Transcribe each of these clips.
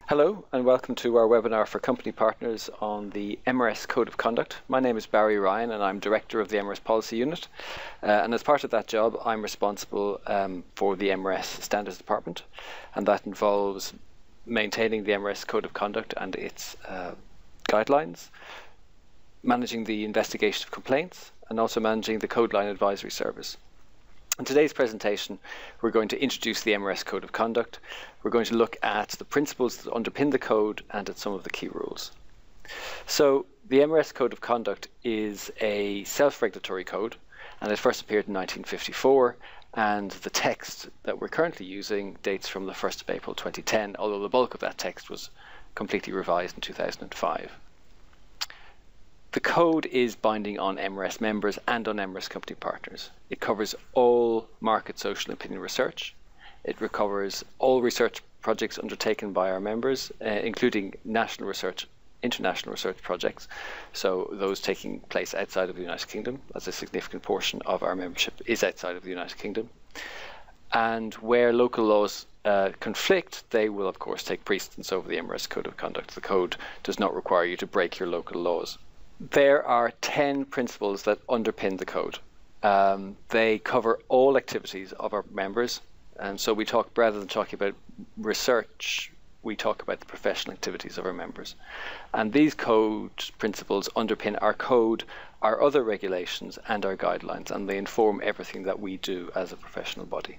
Hello and welcome to our webinar for company partners on the MRS Code of Conduct. My name is Barry Ryan and I'm Director of the MRS Policy Unit. And as part of that job, I'm responsible for the MRS Standards Department, and that involves maintaining the MRS Code of Conduct and its guidelines, managing the investigation of complaints, and also managing the Code Line Advisory Service. In today's presentation, we're going to introduce the MRS Code of Conduct. We're going to look at the principles that underpin the code and at some of the key rules. So the MRS Code of Conduct is a self-regulatory code, and it first appeared in 1954, and the text that we're currently using dates from the 1st of April 2010, although the bulk of that text was completely revised in 2005. The code is binding on MRS members and on MRS company partners. It covers all market social opinion research. It covers all research projects undertaken by our members, including national research, international research projects, so those taking place outside of the United Kingdom, as a significant portion of our membership is outside of the United Kingdom. And where local laws conflict, they will of course take precedence over the MRS Code of Conduct. The code does not require you to break your local laws. There are 10 principles that underpin the code. They cover all activities of our members, and so we talk, rather than talking about research, we talk about the professional activities of our members. And these code principles underpin our code, our other regulations, and our guidelines, and they inform everything that we do as a professional body.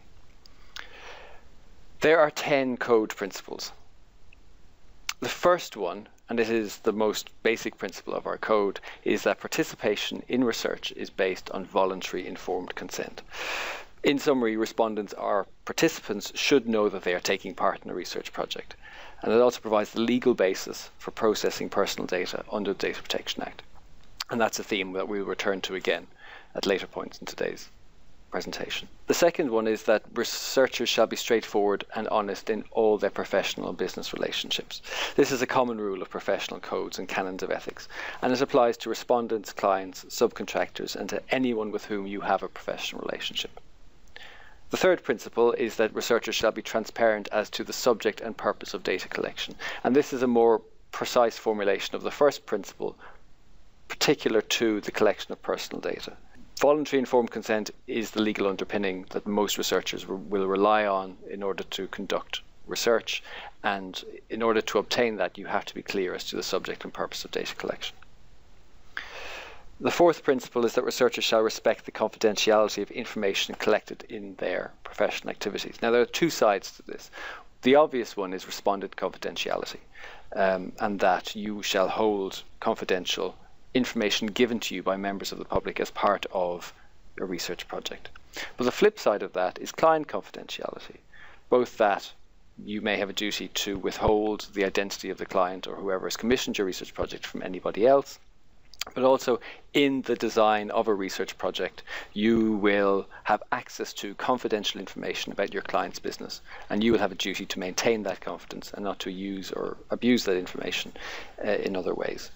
There are 10 code principles. The first one, and it is the most basic principle of our code, is that participation in research is based on voluntary informed consent. In summary, respondents or participants should know that they are taking part in a research project, and it also provides the legal basis for processing personal data under the Data Protection Act. And that's a theme that we'll return to again at later points in today's presentation. The second one is that researchers shall be straightforward and honest in all their professional and business relationships. This is a common rule of professional codes and canons of ethics, and it applies to respondents, clients, subcontractors, and to anyone with whom you have a professional relationship. The third principle is that researchers shall be transparent as to the subject and purpose of data collection, and this is a more precise formulation of the first principle, particular to the collection of personal data. Voluntary informed consent is the legal underpinning that most researchers will rely on in order to conduct research, and in order to obtain that you have to be clear as to the subject and purpose of data collection. The fourth principle is that researchers shall respect the confidentiality of information collected in their professional activities. Now there are two sides to this. The obvious one is respondent confidentiality, and that you shall hold confidential information given to you by members of the public as part of a research project. But the flip side of that is client confidentiality, both that you may have a duty to withhold the identity of the client or whoever has commissioned your research project from anybody else, but also in the design of a research project you will have access to confidential information about your client's business, and you will have a duty to maintain that confidence and not to use or abuse that information in other ways.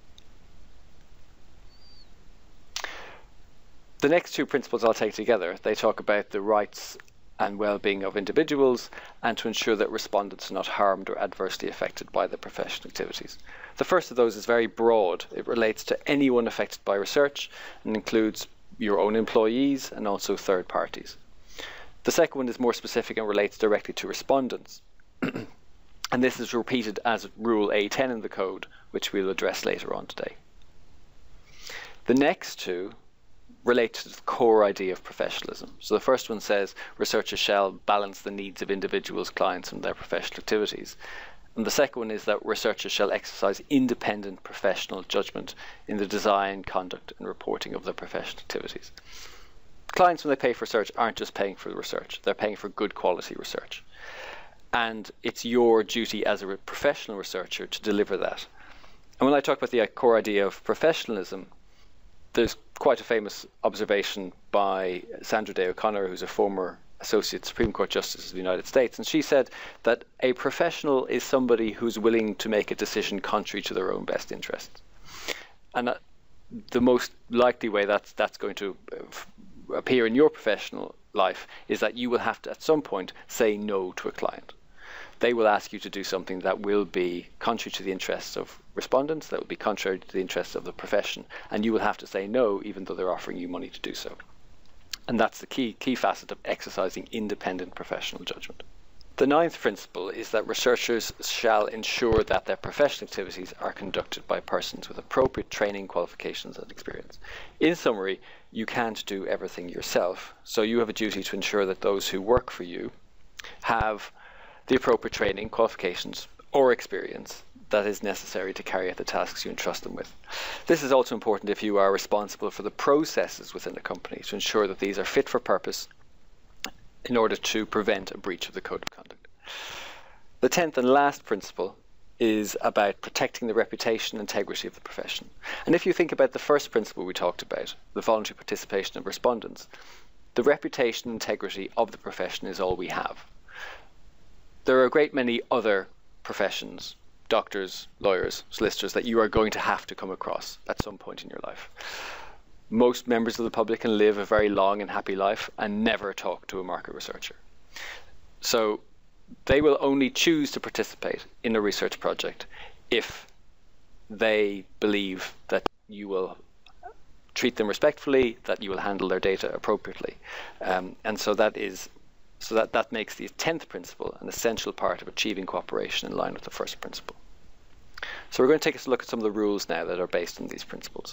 The next two principles I'll take together, they talk about the rights and well-being of individuals and to ensure that respondents are not harmed or adversely affected by their professional activities. The first of those is very broad. It relates to anyone affected by research and includes your own employees and also third parties. The second one is more specific and relates directly to respondents. And this is repeated as Rule A10 in the code, which we'll address later on today. The next two relate to the core idea of professionalism. So the first one says researchers shall balance the needs of individuals, clients, and their professional activities. And the second one is that researchers shall exercise independent professional judgment in the design, conduct, and reporting of their professional activities. Clients, when they pay for research, aren't just paying for the research, they're paying for good quality research. And it's your duty as a professional researcher to deliver that. And when I talk about the core idea of professionalism, there's quite a famous observation by Sandra Day O'Connor, who's a former Associate Supreme Court Justice of the United States, and she said that a professional is somebody who's willing to make a decision contrary to their own best interests. And the most likely way that's going to appear in your professional life is that you will have to at some point say no to a client. they will ask you to do something that will be contrary to the interests of respondents, that will be contrary to the interests of the profession, and you will have to say no, even though they're offering you money to do so. And that's the key facet of exercising independent professional judgment. The ninth principle is that researchers shall ensure that their professional activities are conducted by persons with appropriate training, qualifications and experience. In summary, you can't do everything yourself, so you have a duty to ensure that those who work for you have the appropriate training, qualifications or experience that is necessary to carry out the tasks you entrust them with. This is also important if you are responsible for the processes within a company to ensure that these are fit for purpose in order to prevent a breach of the code of conduct. The 10th and last principle is about protecting the reputation and integrity of the profession. And if you think about the first principle we talked about, the voluntary participation of respondents, the reputation and integrity of the profession is all we have. There are a great many other professions, doctors, lawyers, solicitors, that you are going to have to come across at some point in your life. Most members of the public can live a very long and happy life and never talk to a market researcher. So they will only choose to participate in a research project if they believe that you will treat them respectfully, that you will handle their data appropriately. And so that makes the 10th principle an essential part of achieving cooperation in line with the first principle. So we're going to take a look at some of the rules now that are based on these principles.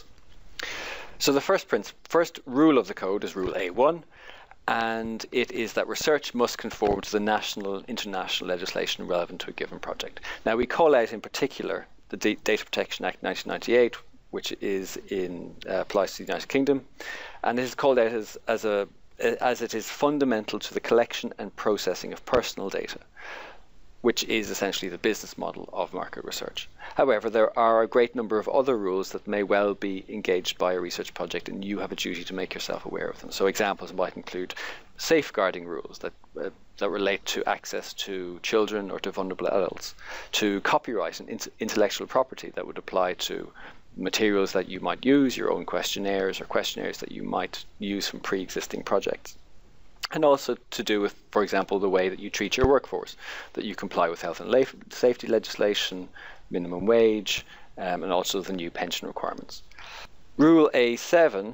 So the first rule of the code is Rule A1, and it is that research must conform to the national and international legislation relevant to a given project. Now we call out in particular the Data Protection Act 1998, which applies to the United Kingdom, and it is called out as it is fundamental to the collection and processing of personal data, which is essentially the business model of market research. However, there are a great number of other rules that may well be engaged by a research project, and you have a duty to make yourself aware of them. So examples might include safeguarding rules that relate to access to children or to vulnerable adults, to copyright and intellectual property that would apply to materials that you might use, your own questionnaires or questionnaires that you might use from pre-existing projects. And also to do with, for example, the way that you treat your workforce, that you comply with health and safety legislation, minimum wage, and also the new pension requirements. Rule A7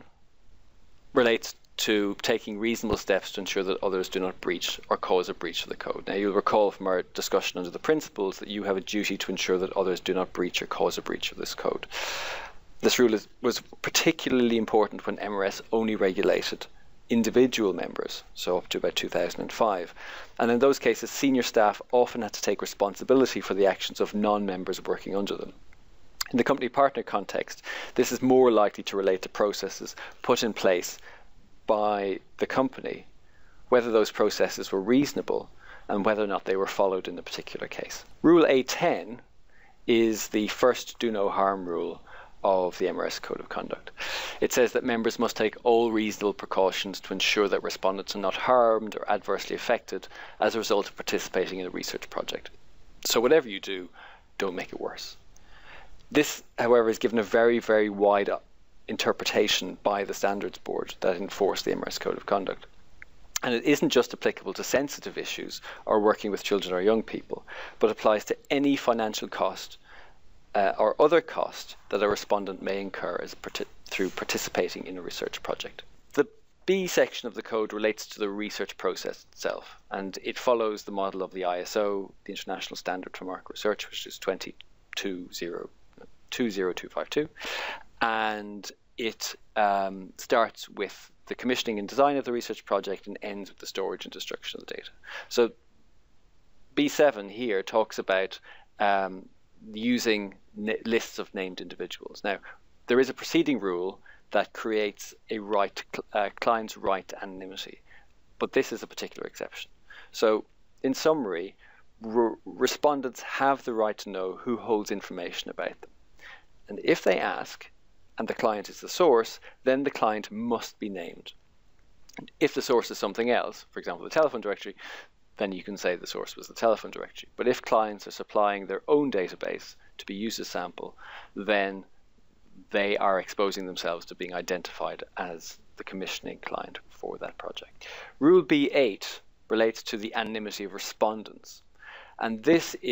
relates to taking reasonable steps to ensure that others do not breach or cause a breach of the code. Now, you'll recall from our discussion under the principles that you have a duty to ensure that others do not breach or cause a breach of this code. This rule was particularly important when MRS only regulated individual members, so up to about 2005. And in those cases, senior staff often had to take responsibility for the actions of non-members working under them. In the company partner context, this is more likely to relate to processes put in place by the company, whether those processes were reasonable and whether or not they were followed in a particular case. Rule A10 is the first do no harm rule of the MRS Code of Conduct. It says that members must take all reasonable precautions to ensure that respondents are not harmed or adversely affected as a result of participating in a research project. So whatever you do, don't make it worse. This, however, is given a very, very wide interpretation by the Standards Board that enforce the MRS Code of Conduct. And it isn't just applicable to sensitive issues or working with children or young people, but applies to any financial cost or other cost that a respondent may incur through participating in a research project. The B section of the code relates to the research process itself, and it follows the model of the ISO, the International Standard for Market Research, which is 20252, and it starts with the commissioning and design of the research project and ends with the storage and destruction of the data. So B7 here talks about using lists of named individuals. Now, there is a preceding rule that creates a client's right to anonymity, but this is a particular exception. So, in summary, respondents have the right to know who holds information about them. And if they ask, and the client is the source, then the client must be named. And if the source is something else, for example, the telephone directory, then you can say the source was the telephone directory. But if clients are supplying their own database to be used as sample, then they are exposing themselves to being identified as the commissioning client for that project. Rule B8 relates to the anonymity of respondents. And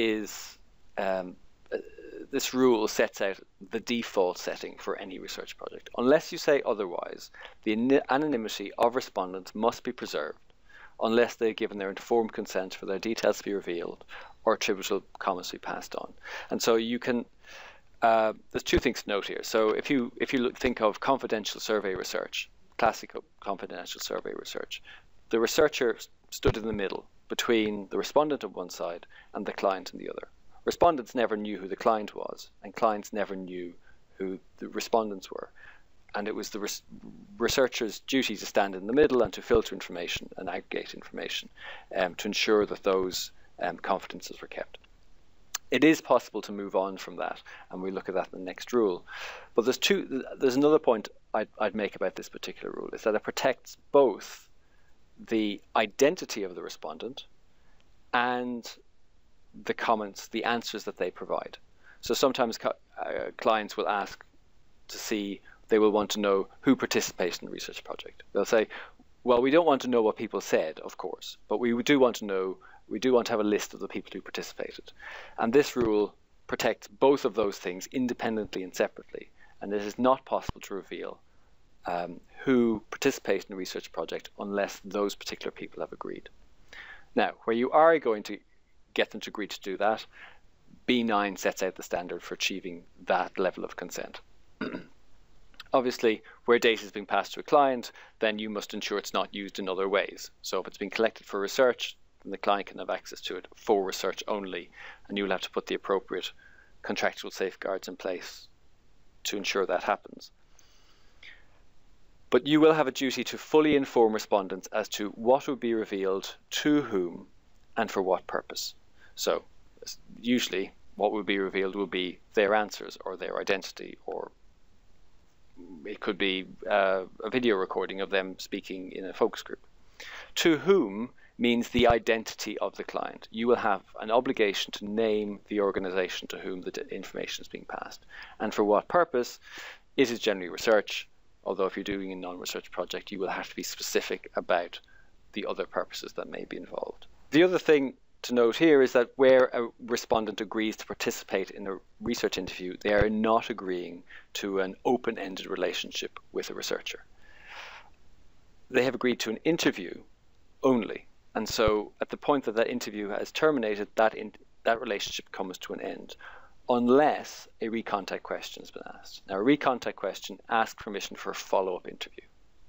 this rule sets out the default setting for any research project. Unless you say otherwise, the anonymity of respondents must be preserved unless they've given their informed consent for their details to be revealed or attributable comments to be passed on. And so you can, there's two things to note here. So if you think of confidential survey research, classical confidential survey research, the researcher stood in the middle between the respondent on one side and the client on the other. Respondents never knew who the client was, and clients never knew who the respondents were. And it was the researcher's duty to stand in the middle and to filter information and aggregate information to ensure that those confidences were kept. It is possible to move on from that, and we'll look at that in the next rule. But there's another point I'd make about this particular rule, is that it protects both the identity of the respondent and the comments, the answers that they provide. So sometimes clients will ask to see, they will want to know who participated in the research project. They'll say, well, we don't want to know what people said, of course, but we do want to have a list of the people who participated. And this rule protects both of those things independently and separately. And it is not possible to reveal who participated in a research project unless those particular people have agreed. Now, where you are going to get them to agree to do that, B9 sets out the standard for achieving that level of consent. Obviously, where data is being passed to a client, then you must ensure it's not used in other ways. So if it's being collected for research, then the client can have access to it for research only, and you will have to put the appropriate contractual safeguards in place to ensure that happens. But you will have a duty to fully inform respondents as to what will be revealed to whom and for what purpose. So usually what will be revealed will be their answers or their identity, or it could be a video recording of them speaking in a focus group. To whom means the identity of the client. You will have an obligation to name the organization to whom the information is being passed. And for what purpose? It is generally research, although if you're doing a non-research project, you will have to be specific about the other purposes that may be involved. The other thing to note here is that where a respondent agrees to participate in a research interview, they are not agreeing to an open-ended relationship with a researcher. They have agreed to an interview only. And so at the point that that interview has terminated, that relationship comes to an end, unless a recontact question has been asked. Now, a recontact question asks permission for a follow-up interview.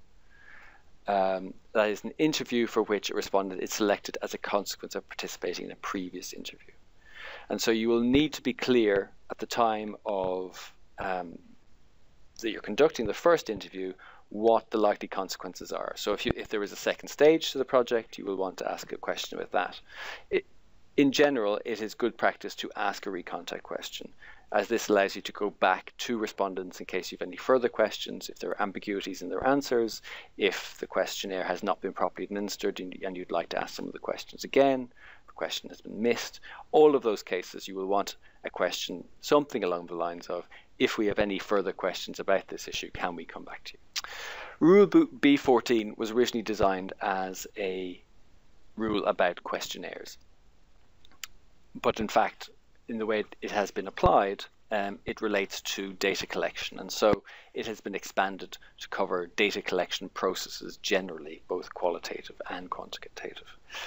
That is an interview for which a respondent is selected as a consequence of participating in a previous interview. And so you will need to be clear at the time of that you're conducting the first interview what the likely consequences are. So if there is a second stage to the project, you will want to ask a question about that. In general, it is good practice to ask a recontact question, as this allows you to go back to respondents in case you have any further questions, if there are ambiguities in their answers, if the questionnaire has not been properly administered and you'd like to ask some of the questions again, if a question has been missed. All of those cases you will want a question, something along the lines of, if we have any further questions about this issue, can we come back to you? Rule B14 was originally designed as a rule about questionnaires. But in fact, in the way it has been applied, it relates to data collection. And so it has been expanded to cover data collection processes generally, both qualitative and quantitative.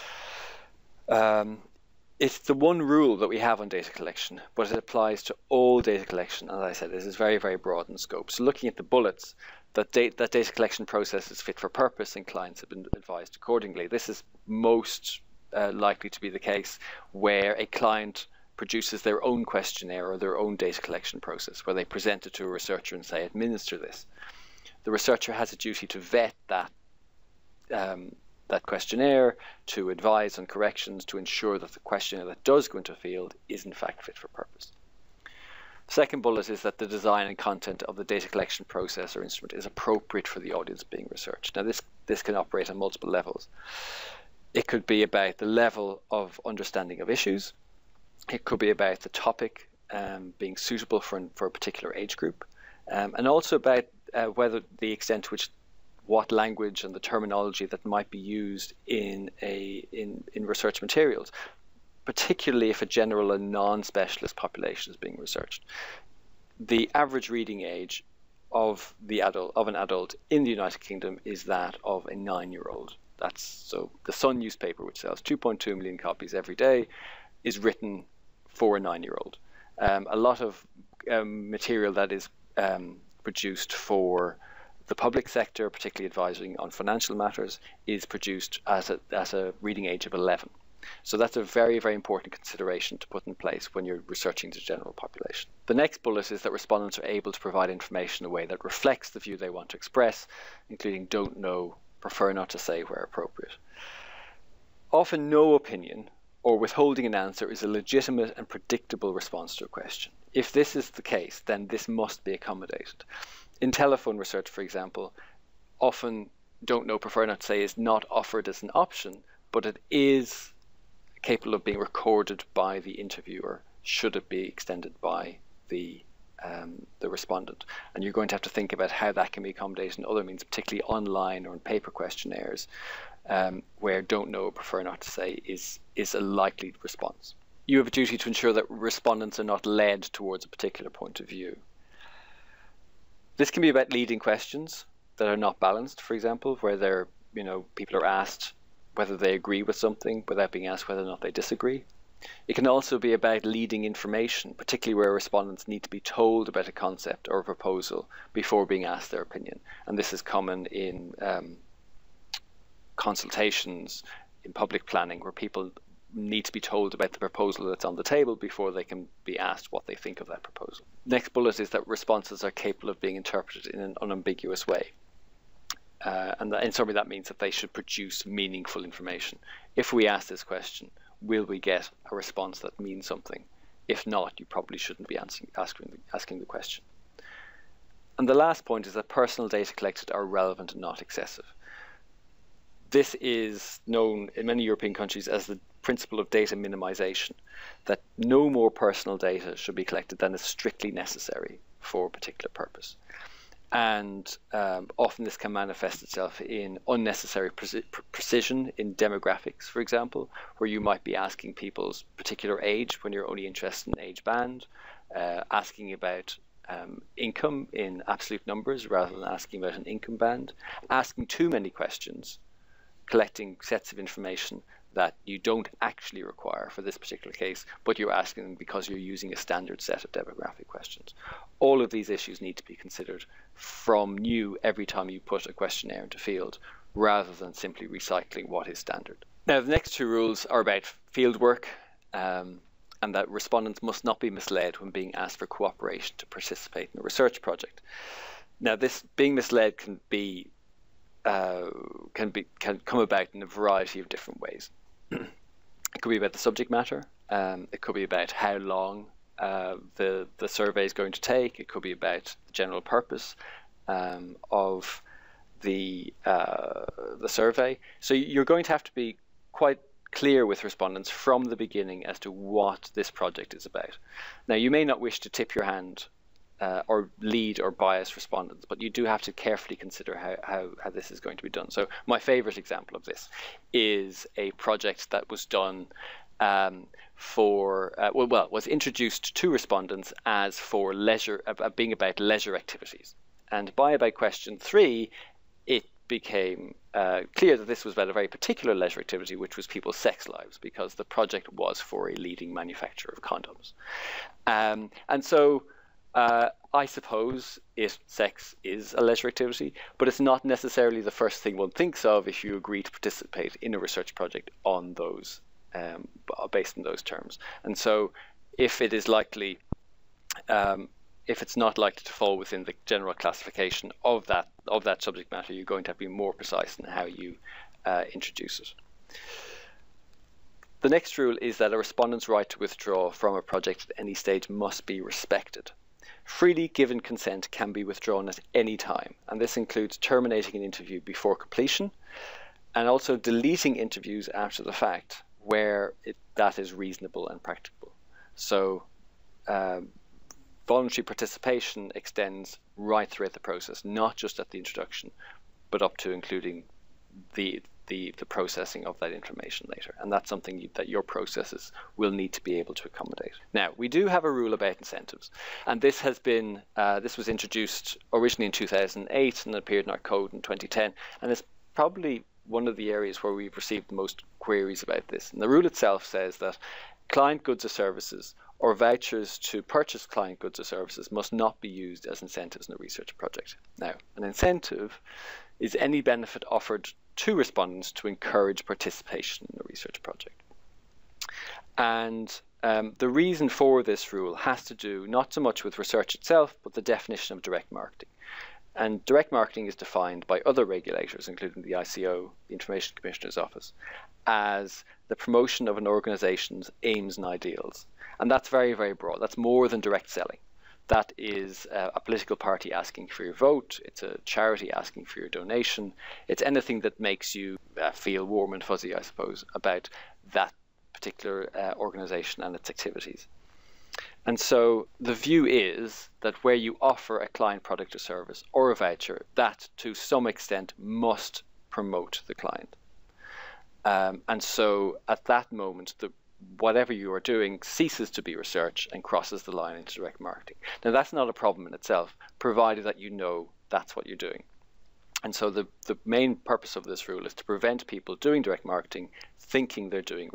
It's the one rule that we have on data collection, but it applies to all data collection. As I said, this is very, very broad in scope. So looking at the bullets, that data collection process is fit for purpose and clients have been advised accordingly. This is most likely to be the case where a client produces their own questionnaire or their own data collection process, where they present it to a researcher and say, administer this. The researcher has a duty to vet that questionnaire, to advise on corrections, to ensure that the questionnaire that does go into a field is in fact fit for purpose. The second bullet is that the design and content of the data collection process or instrument is appropriate for the audience being researched. Now this can operate on multiple levels. It could be about the level of understanding of issues. It could be about the topic being suitable for a particular age group, and also about whether the extent to which what language and the terminology that might be used in research materials. particularly if a general and non-specialist population is being researched. The average reading age of an adult in the United Kingdom is that of a 9-year-old. That's so the Sun newspaper, which sells 2.2 million copies every day, is written for a 9-year-old. A lot of material that is produced for the public sector, particularly advising on financial matters, is produced at a reading age of 11. So that's a very, very important consideration to put in place when you're researching the general population. The next bullet is that respondents are able to provide information in a way that reflects the view they want to express, including don't know, prefer not to say where appropriate. Often no opinion or withholding an answer is a legitimate and predictable response to a question. If this is the case, then this must be accommodated. In telephone research, for example, often don't know, prefer not to say is not offered as an option, but it is capable of being recorded by the interviewer should it be extended by the respondent. And you're going to have to think about how that can be accommodated in other means, particularly online or in paper questionnaires, where don't know or prefer not to say is a likely response. You have a duty to ensure that respondents are not led towards a particular point of view. This can be about leading questions that are not balanced, for example, where people are asked whether they agree with something without being asked whether or not they disagree. It can also be about leading information, particularly where respondents need to be told about a concept or a proposal before being asked their opinion. And this is common in consultations, in public planning, where people need to be told about the proposal that's on the table before they can be asked what they think of that proposal. Next bullet is that responses are capable of being interpreted in an unambiguous way. And in summary, that means that they should produce meaningful information. If we ask this question, will we get a response that means something? If not, you probably shouldn't be asking the question. And the last point is that personal data collected are relevant and not excessive. This is known in many European countries as the principle of data minimization, that no more personal data should be collected than is strictly necessary for a particular purpose. And often this can manifest itself in unnecessary precision in demographics, for example, where you might be asking people's particular age when you're only interested in age band, asking about income in absolute numbers rather than asking about an income band, asking too many questions, collecting sets of information that you don't actually require for this particular case, but you're asking them because you're using a standard set of demographic questions. All of these issues need to be considered from new every time you put a questionnaire into field, rather than simply recycling what is standard. Now, the next two rules are about field work, and that respondents must not be misled when being asked for cooperation to participate in a research project. Now, this being misled can come about in a variety of different ways. It could be about the subject matter. It could be about how long the survey is going to take. It could be about the general purpose of the survey. So you're going to have to be quite clear with respondents from the beginning as to what this project is about. Now, you may not wish to tip your hand or lead or bias respondents, but you do have to carefully consider how this is going to be done. So my favorite example of this is a project that was done was introduced to respondents as for leisure, being about leisure activities. And by about question 3, it became clear that this was about a very particular leisure activity, which was people's sex lives, because the project was for a leading manufacturer of condoms. And so I suppose sex is a leisure activity, but it's not necessarily the first thing one thinks of if you agree to participate in a research project on those, based on those terms. And so, if it is likely, if it's not likely to fall within the general classification of that subject matter, you're going to have to be more precise in how you introduce it. The next rule is that a respondent's right to withdraw from a project at any stage must be respected. Freely given consent can be withdrawn at any time, and this includes terminating an interview before completion and also deleting interviews after the fact where that is reasonable and practicable. So voluntary participation extends right throughout the process, not just at the introduction, but up to including the the processing of that information later. And that's something that your processes will need to be able to accommodate. Now, we do have a rule about incentives, and this has been this was introduced originally in 2008 and appeared in our code in 2010, and it's probably one of the areas where we've received the most queries about this. And the rule itself says that client goods or services or vouchers to purchase client goods or services must not be used as incentives in a research project. Now, an incentive is any benefit offered to respondents to encourage participation in a research project. And the reason for this rule has to do not so much with research itself, but the definition of direct marketing. And direct marketing is defined by other regulators, including the ICO, the Information Commissioner's Office, as the promotion of an organization's aims and ideals. And that's very, very broad. That's more than direct selling. That is a political party asking for your vote. It's a charity asking for your donation. It's anything that makes you feel warm and fuzzy, I suppose, about that particular organization and its activities. And so the view is that where you offer a client product or service or a voucher, that to some extent must promote the client. And so at that moment, whatever you are doing ceases to be research and crosses the line into direct marketing. Now, that's not a problem in itself, provided that you know that's what you're doing. And so the main purpose of this rule is to prevent people doing direct marketing thinking they're doing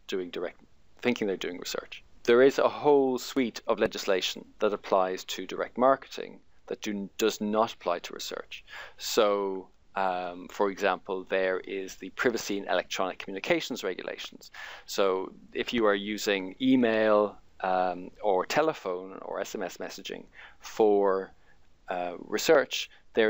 research. There is a whole suite of legislation that applies to direct marketing that does not apply to research. So, for example, there is the Privacy in Electronic Communications regulations. So if you are using email or telephone or SMS messaging for research,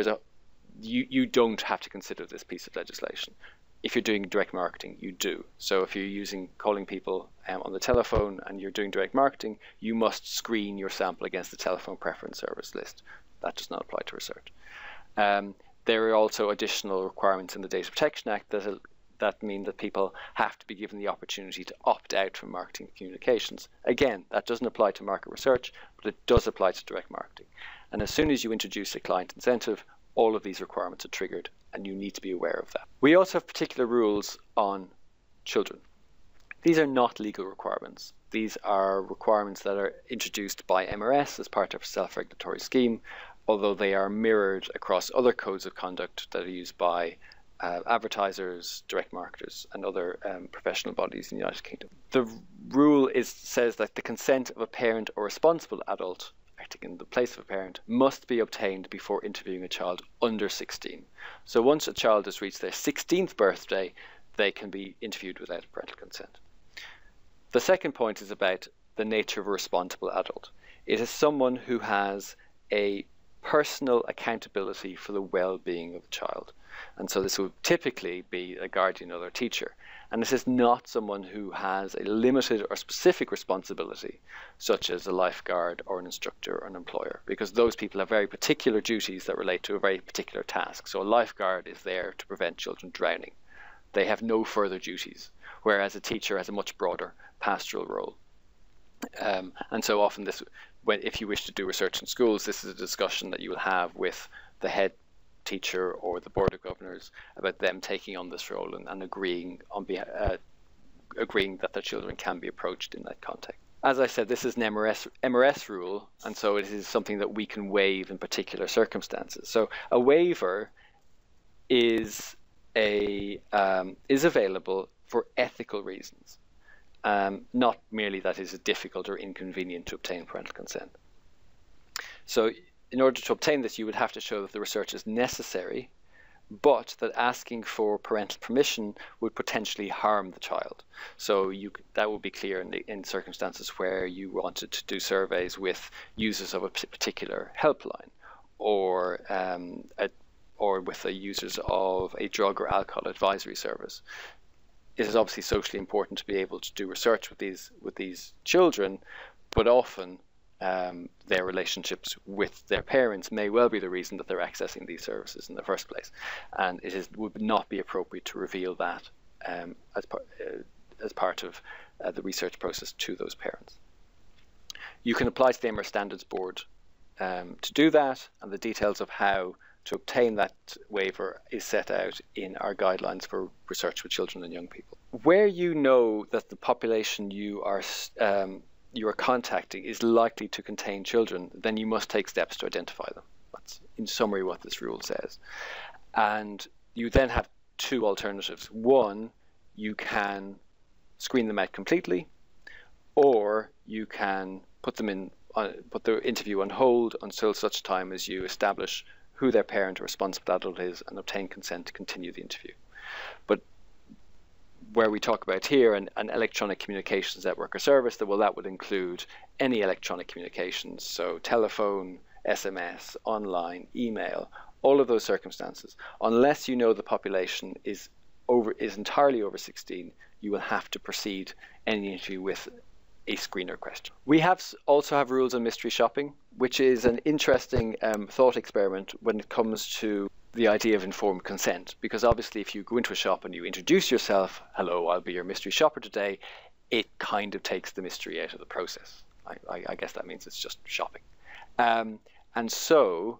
you don't have to consider this piece of legislation. If you're doing direct marketing, you do. So if you're calling people on the telephone and you're doing direct marketing, you must screen your sample against the telephone preference service list. That does not apply to research. There are also additional requirements in the Data Protection Act that mean that people have to be given the opportunity to opt out from marketing communications. Again, that doesn't apply to market research, but it does apply to direct marketing. And as soon as you introduce a client incentive, all of these requirements are triggered, and you need to be aware of that. We also have particular rules on children. These are not legal requirements. These are requirements that are introduced by MRS as part of a self-regulatory scheme, although they are mirrored across other codes of conduct that are used by advertisers, direct marketers, and other professional bodies in the United Kingdom. The rule says that the consent of a parent or responsible adult acting in the place of a parent must be obtained before interviewing a child under 16. So once a child has reached their 16th birthday, they can be interviewed without parental consent. The second point is about the nature of a responsible adult. It is someone who has a personal accountability for the well-being of the child. And so this would typically be a guardian or a teacher. And this is not someone who has a limited or specific responsibility, such as a lifeguard or an instructor or an employer, because those people have very particular duties that relate to a very particular task. So a lifeguard is there to prevent children drowning. They have no further duties, whereas a teacher has a much broader pastoral role. And so often if you wish to do research in schools, this is a discussion that you will have with the head teacher or the board of governors about them taking on this role and agreeing that their children can be approached in that context. As I said, this is an MRS rule, and so it is something that we can waive in particular circumstances. So a waiver is available for ethical reasons, not merely that it is difficult or inconvenient to obtain parental consent. So in order to obtain this, you would have to show that the research is necessary, but that asking for parental permission would potentially harm the child. So that would be clear in circumstances where you wanted to do surveys with users of a particular helpline, or with the users of a drug or alcohol advisory service. It is obviously socially important to be able to do research with these children, but often their relationships with their parents may well be the reason that they're accessing these services in the first place, and would not be appropriate to reveal that as part of the research process to those parents. You can apply to the MR Standards Board to do that, and the details of how to obtain that waiver is set out in our guidelines for research with children and young people. Where you know that the population you are contacting is likely to contain children, then you must take steps to identify them. That's in summary what this rule says. And you then have two alternatives. One, you can screen them out completely, or you can put the interview on hold until such time as you establish who their parent or responsible adult is and obtain consent to continue the interview. But where we talk about here an electronic communications network or service, that would include any electronic communications, so telephone, SMS, online, email, all of those circumstances. Unless you know the population is entirely over 16, you will have to proceed any interview with a screener question. We also have rules on mystery shopping, which is an interesting thought experiment when it comes to the idea of informed consent. Because obviously if you go into a shop and you introduce yourself, hello, I'll be your mystery shopper today, it kind of takes the mystery out of the process. I guess that means it's just shopping. And so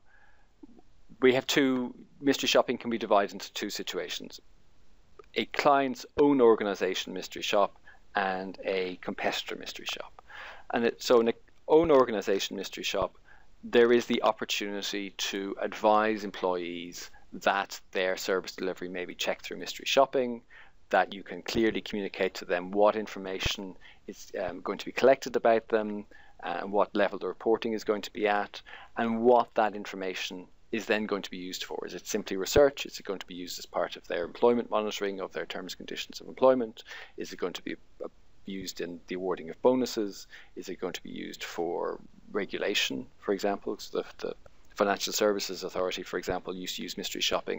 we have mystery shopping can be divided into two situations. A client's own organization mystery shop and a competitor mystery shop. So in an own organization mystery shop, there is the opportunity to advise employees that their service delivery may be checked through mystery shopping, that you can clearly communicate to them what information is going to be collected about them, and what level the reporting is going to be at, and what that information is then going to be used for. Is it simply research? Is it going to be used as part of their employment monitoring of their terms and conditions of employment? Is it going to be used in the awarding of bonuses? Is it going to be used for regulation, for example? So the Financial Services Authority, for example, used to use mystery shopping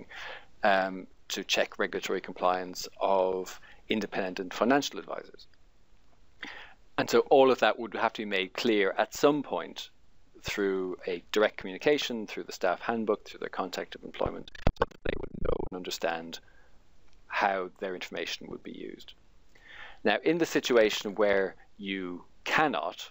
to check regulatory compliance of independent financial advisors. And so all of that would have to be made clear at some point through a direct communication, through the staff handbook, through their contact of employment, so that they would know and understand how their information would be used. Now, in the situation where you cannot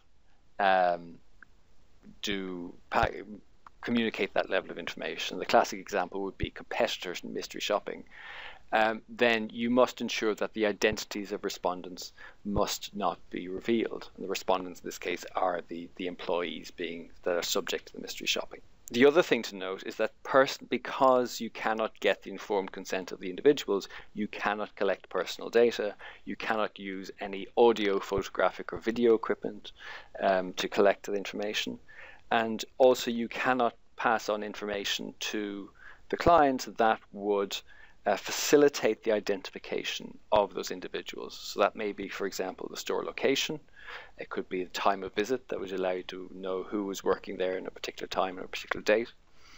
communicate that level of information, the classic example would be competitors in mystery shopping, then you must ensure that the identities of respondents must not be revealed. And the respondents in this case are the employees that are subject to the mystery shopping. The other thing to note is that because you cannot get the informed consent of the individuals, you cannot collect personal data, you cannot use any audio, photographic or video equipment to collect the information. And also you cannot pass on information to the client that would facilitate the identification of those individuals. So that may be, for example, the store location. It could be the time of visit that would allow you to know who was working there in a particular time and a particular date.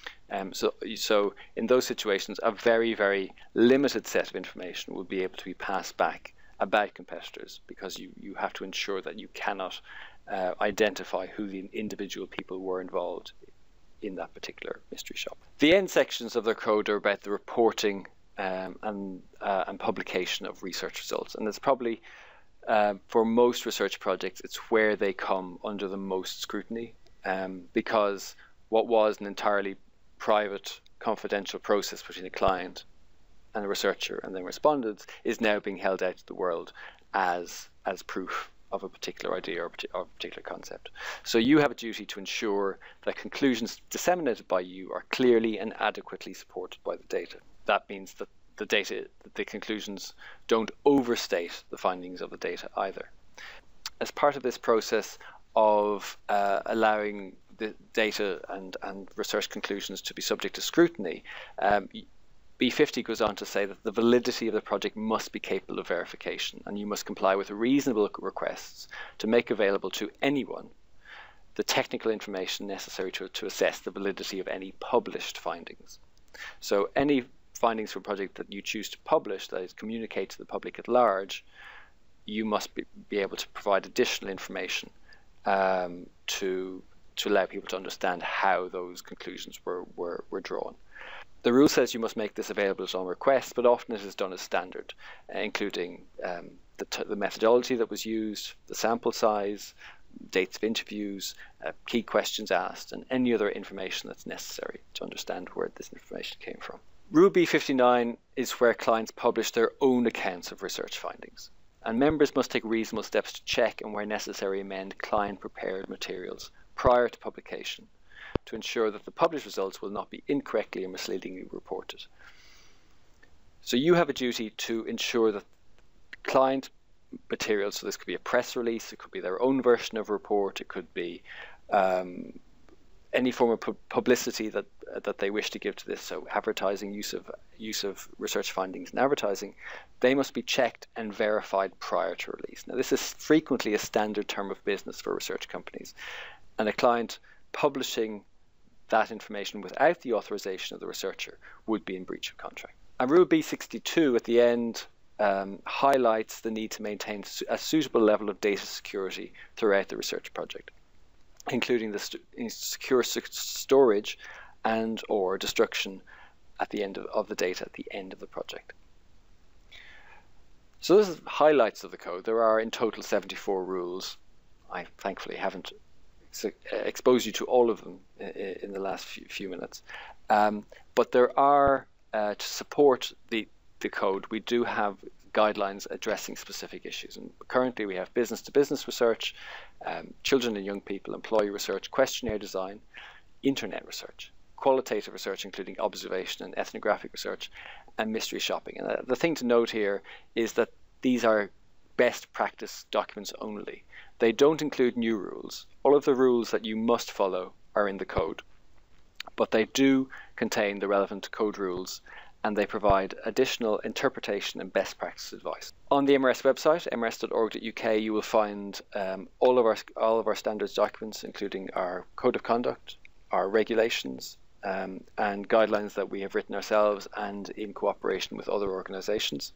So in those situations, a very, very limited set of information will be able to be passed back about competitors, because you have to ensure that you cannot identify who the individual people were involved in that particular mystery shop. The end sections of the code are about the reporting and publication of research results, and it's probably for most research projects it's where they come under the most scrutiny, because what was an entirely private, confidential process between a client and a researcher and then respondents is now being held out to the world as proof of a particular idea or a particular concept. So you have a duty to ensure that conclusions disseminated by you are clearly and adequately supported by the data. That means that the conclusions don't overstate the findings of the data either. As part of this process of allowing the data and research conclusions to be subject to scrutiny, B50 goes on to say that the validity of the project must be capable of verification, and you must comply with reasonable requests to make available to anyone the technical information necessary to assess the validity of any published findings. So any findings from a project that you choose to publish, that is communicate to the public at large, you must be able to provide additional information to allow people to understand how those conclusions were drawn. The rule says you must make this available on request, but often it is done as standard, including the methodology that was used, the sample size, dates of interviews, key questions asked, and any other information that's necessary to understand where this information came from. Rule B59 is where clients publish their own accounts of research findings, and members must take reasonable steps to check and, where necessary, amend client-prepared materials prior to publication to ensure that the published results will not be incorrectly or misleadingly reported. So you have a duty to ensure that client materials, so this could be a press release, it could be their own version of a report, it could be any form of publicity that they wish to give to this, so advertising, use of research findings in advertising, they must be checked and verified prior to release. Now, this is frequently a standard term of business for research companies, and a client publishing that information without the authorization of the researcher would be in breach of contract. And Rule B62 at the end highlights the need to maintain a suitable level of data security throughout the research project, including the secure storage and or destruction at the end of the data at the end of the project. So this is highlights of the code. There are in total 74 rules. I thankfully haven't exposed you to all of them in the last few minutes. But there are, to support the code, we do have guidelines addressing specific issues. And currently we have business-to-business research, children and young people, employee research, questionnaire design, internet research, qualitative research including observation and ethnographic research, and mystery shopping. And the thing to note here is that these are best practice documents only. They don't include new rules. All of the rules that you must follow are in the code, but they do contain the relevant code rules, and they provide additional interpretation and best practice advice. On the MRS website, mrs.org.uk, you will find all of our standards documents, including our code of conduct, our regulations, and guidelines that we have written ourselves and in cooperation with other organisations.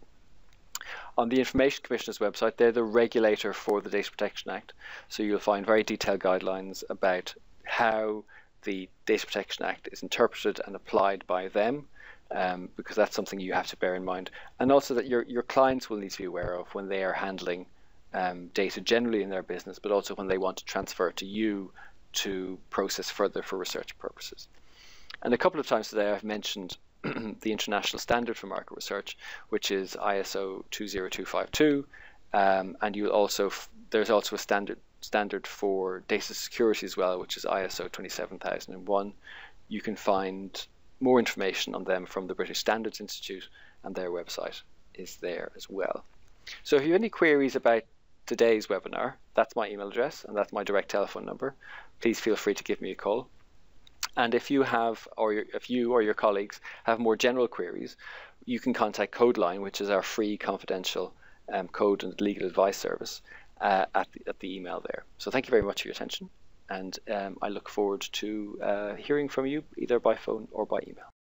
On the Information Commissioner's website, they're the regulator for the Data Protection Act, so you'll find very detailed guidelines about how the Data Protection Act is interpreted and applied by them, because that's something you have to bear in mind, and also that your clients will need to be aware of when they are handling data generally in their business, but also when they want to transfer it to you to process further for research purposes. And a couple of times today I've mentioned the international standard for market research, which is ISO 20252, and there's also a standard for data security as well, which is ISO 27001. You can find more information on them from the British Standards Institute, and their website is there as well. So if you have any queries about today's webinar, that's my email address and that's my direct telephone number. Please feel free to give me a call. And if you have, if you or your colleagues have more general queries, you can contact CodeLine, which is our free confidential code and legal advice service, at the email there. So thank you very much for your attention, and I look forward to hearing from you either by phone or by email.